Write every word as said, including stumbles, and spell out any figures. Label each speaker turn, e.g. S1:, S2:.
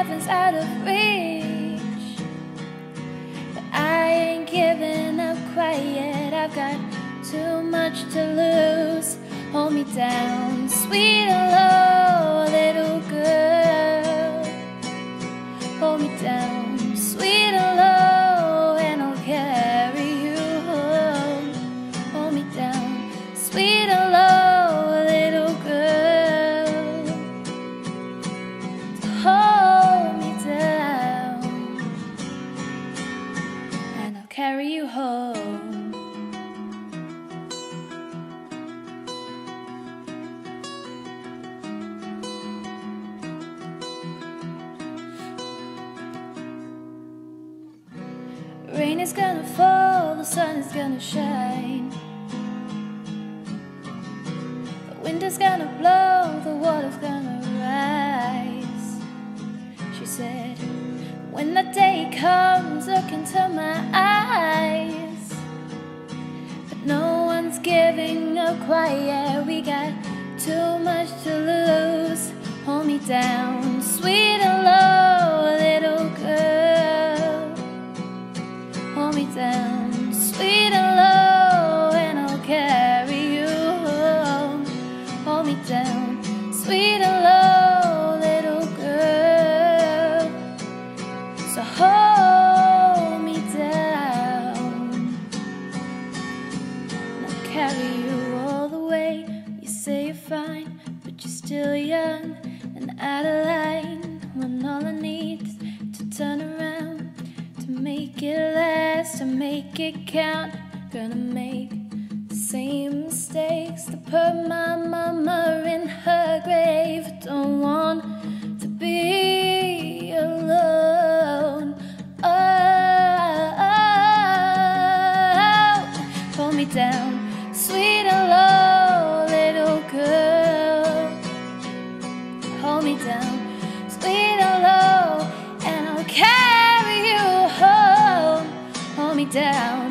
S1: heaven's out of reach, but I ain't giving up quite yet. I've got too much to lose. Hold me down, sweet and low, little girl. Hold me down, sweet and low, and I'll carry you home. Hold me down, sweet and low, little girl. Hold me down, and I'll carry you home. Rain is gonna fall, the sun is gonna shine, the wind is gonna blow, the water's gonna rise. She said, when the day comes, look into my eyes. But no one's giving up quite yet. We got too much to lose. Hold me down, sweet and low, little girl. Hold me down, sweet and low, and I'll carry you home. Hold me down, sweet and low, little girl. So hold me down, and I'll carry you all the way. You say you're fine, but you're still young and out of line. When all I need is to turn around, to make it last, to make it count. Gonna make the same mistakes that put my mama in her grave. Don't want to be alone. Oh, hold me down, sweet and low, little girl. Hold me down, sweet and low, and I'll carry you home. Hold me down,